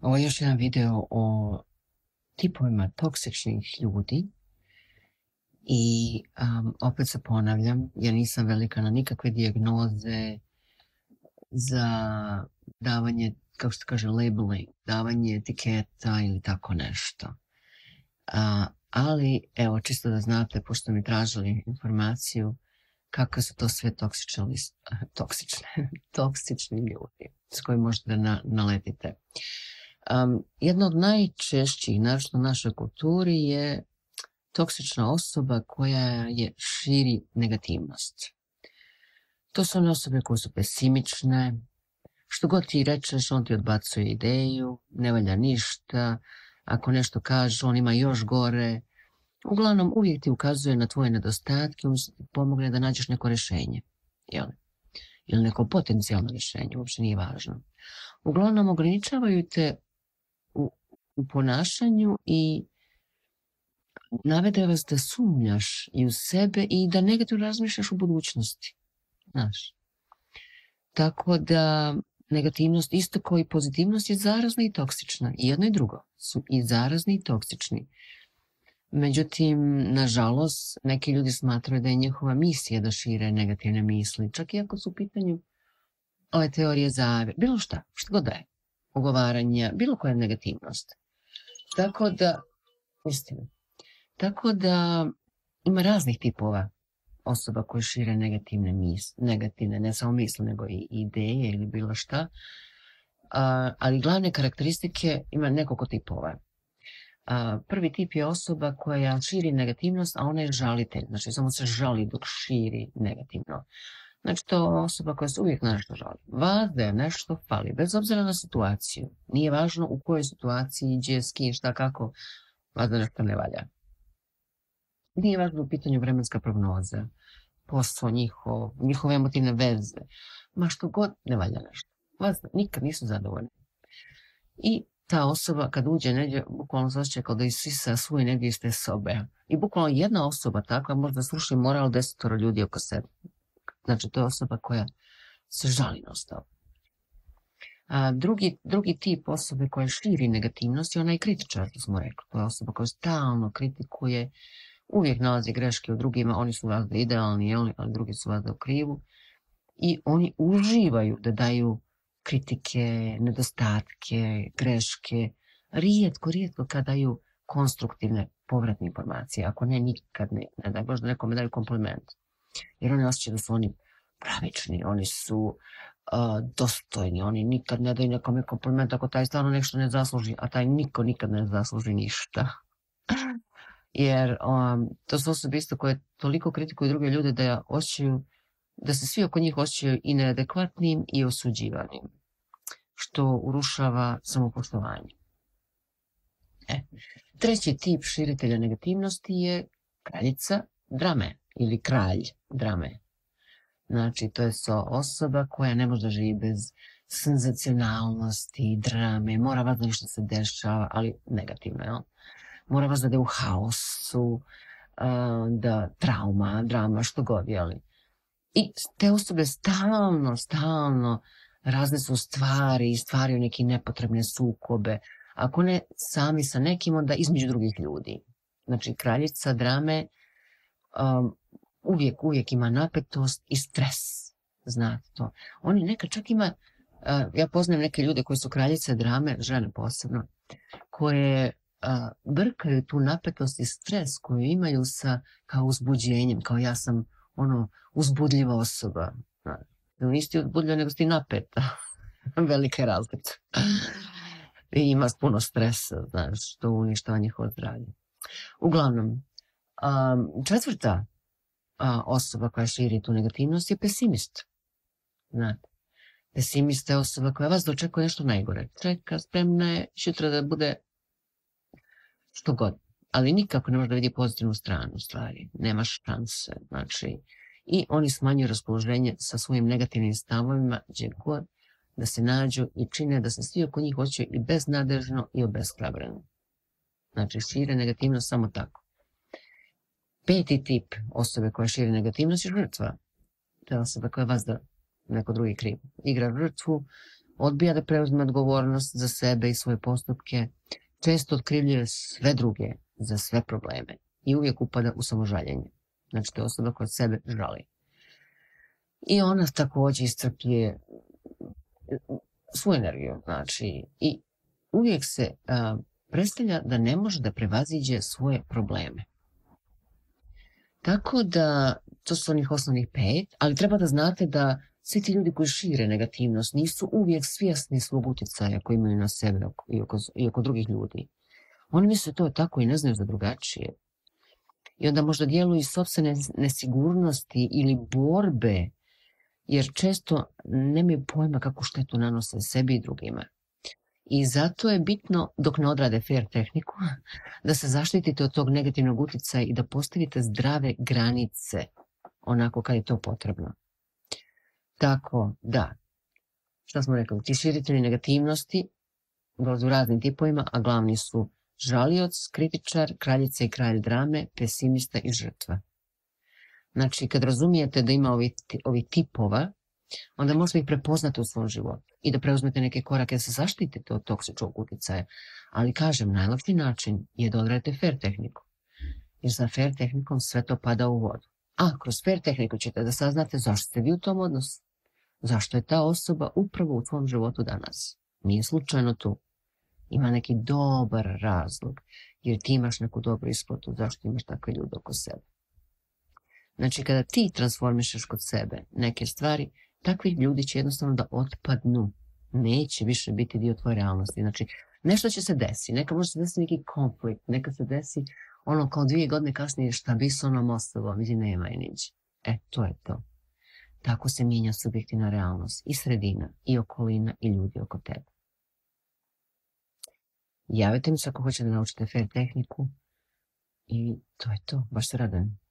Ovo je još jedan video o tipovima toksičnih ljudi i opet se ponavljam, ja nisam velika na nikakve dijagnoze za davanje, kako se kaže, labeling, davanje etiketa ili tako nešto. Ali, evo, čisto da znate, pošto mi tražili informaciju, kakve su to sve toksični ljudi s kojim možete da naletite. Jedna od najčešćih, naravno u našoj kulturi, je toksična osoba koja je širi negativnost. To su one osobe koje su pesimične, što god ti rečeš, on ti odbacuje ideju, ne valja ništa, ako nešto kaže, on ima još gore. Uglavnom, uvijek ti ukazuje na tvoje nedostatke, umjesto ti pomogne da nađeš neko rješenje, ili neko potencijalno rješenje, uopće nije važno. Uglavnom, ograničavaju te u ponašanju i navede vas da sumnjaš i u sebe i da negativno razmišljaš u budućnosti. Znaš. Tako da negativnost, isto kao i pozitivnost, je zarazna i toksična. I jedno i drugo su i zarazni i toksični. Međutim, nažalost, neki ljudi smatraju da je njihova misija da šire negativne misli, čak i ako su u pitanju ove teorije zavjere, bilo šta, što god da je, ugovaranja, bilo koja negativnost. Tako da ima raznih tipova osoba koje šire negativne, ne samo misli, nego i ideje ili bilo šta, ali glavne karakteristike ima nekoliko tipova. Prvi tip je osoba koja širi negativnost, a ona je žalitelj, znači samo se žali dok širi negativno. Znači to je osoba koja se uvijek nešto žali. Valjda nešto fali, bez obzira na situaciju. Nije važno u kojoj situaciji, gdje, s kim, šta, kako, valjda nešto ne valja. Nije važno u pitanju vremenska prognoza, posao njihove emotivne veze, ma što god ne valja nešto. Valjda nikad nisu zadovoljni. I ta osoba kad uđe negdje, bukvalno se osjeća kao da isisa svoju energiju iz te sobe. I bukvalno jedna osoba takva možda sluši moral 10 ljudi oko sebe. Znači, to je osoba koja se žali non stop. Drugi tip osobe koja širi negativnost je onaj kritičar, što smo rekli. To je osoba koja stalno kritikuje, uvijek nalazi greške u drugima, oni su valjda idealni, ali drugi su valjda u krivu. I oni uživaju da daju kritike, nedostatke, greške. Rijetko kad daju konstruktivne povratne informacije. Ako ne, nikad ne daj Bože da nekome daju kompliment. Jer oni osjećaju da su oni pravični, oni su dostojni, oni nikad ne daju nekome kompliment ako taj stvarno nešto ne zasluži, a taj niko nikad ne zasluži ništa. Jer to su osobe isto koje toliko kritikuju druge ljude da osjećaju da se svi oko njih osjećaju i neadekvatnim i osuđivanim, što urušava samopoštovanje. Treći tip širitelja negativnosti je kraljica drame ili kralj drame. Znači, to je osoba koja ne može da živi bez senzacionalnosti, drame, mora vas da nešto se dešava, ali negativno, jel? Mora vas da je u haosu, da trauma, drama, što god, jeli? I te osobe stalno razne su stvari i stvaraju neke nepotrebne sukobe. Ako ne sami sa nekim, onda između drugih ljudi. Znači, kraljica drame uvijek ima napetost i stres. Znate to. Oni nekad čak ima, ja poznajem neke ljude koji su kraljice drame, žene posebno, koje brkaju tu napetost i stres koju imaju kao uzbuđenjem, kao ja sam uzbudljiva osoba. Nisi ti uzbudljiva, nego si ti napeta. Velika je razlika. I ima puno stresa, znaš, što uništava njihovo zdravlje. Uglavnom, četvrta osoba koja širi tu negativnost je pesimist. Znate, pesimist je osoba koja vas dočekuje nešto najgore. Čeka, spremna je sutra da bude što god. Ali nikako ne može da vidi pozitivnu stranu stvari. Nemaš šanse. Znači, i oni smanjuju raspoloženje sa svojim negativnim stavovima gdje god da se nađu i čine da se svi oko njih osjećaju i beznadežno i obeshrabreno. Znači, šire negativnost samo tako. Peti tip osobe koja širi negativnost je žrtva. To je osoba koja vas da neko drugi kriv. Igra žrtvu, odbija da preuzme odgovornost za sebe i svoje postupke, često otkrivljuje sve druge za sve probleme i uvijek upada u samožaljenje. Znači, to je osoba koja sebe žali. I ona također iscrpljuje svoju energiju, znači, i uvijek se predstavlja da ne može da prevaziđe svoje probleme. Tako da, to su onih osnovnih 5, ali treba da znate da svi ti ljudi koji šire negativnost nisu uvijek svjesni svog utjecaja koji imaju na sebe i oko drugih ljudi. Oni misle to je tako i ne znaju za drugačije. I onda možda djeluju iz sopstvene nesigurnosti ili borbe, jer često nemaju pojma kako štetu nanose sebi i drugima. I zato je bitno, dok ne odrade fair tehniku, da se zaštitite od tog negativnog utjecaja i da postavite zdrave granice, onako kad je to potrebno. Tako da, šta smo rekli, ti širitelji negativnosti dolaze u raznim tipovima, a glavni su žalioc, kritičar, kraljica i kralj drame, pesimista i žrtva. Znači, kad razumijete da ima ovih tipova, onda možete ih prepoznati u svom životu i da preuzmete neke korake da se zaštitite od toksičnog utjecaja. Ali kažem, najlakši način je da odradite fair tehniku. Jer sa fair tehnikom sve to pada u vodu. A kroz fair tehniku ćete da saznate zašto ste vi u tom odnosu. Zašto je ta osoba upravo u tvom životu danas. Nije slučajno tu. Ima neki dobar razlog. Jer ti imaš neku dobru isplatu zašto imaš takve ljude oko sebe. Znači, kada ti transformišeš kod sebe neke stvari, takvih ljudi će jednostavno da otpadnu. Neće više biti dio tvoje realnosti. Znači, nešto će se desiti. Neka može se desiti neki konflikt. Neka se desi ono kao 2 godine kasnije šta bi s onom osobom. Vidi, nema i niđe. To je to. Tako se mijenja subjektivna realnost. I sredina, i okolina, i ljudi oko tebe. Javite mi se ako hoćete da naučite fair tehniku. I to je to. Baš se radujem.